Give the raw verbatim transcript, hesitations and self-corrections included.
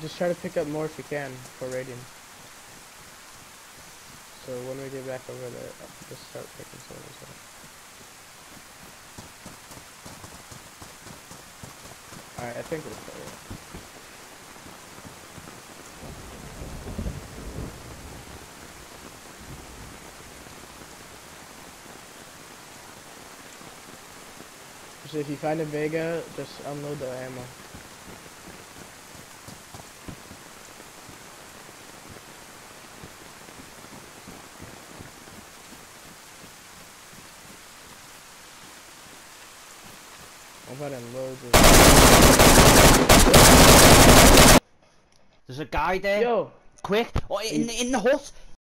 just try to pick up more if you can for raiding. So when we get back over there, I'll just start picking some of this up. Alright, I think we're clear. So if you find a Vega, just unload the ammo. I'm about to unload this. There's a guy there. Yo! Quick! Oh, in, in the hut!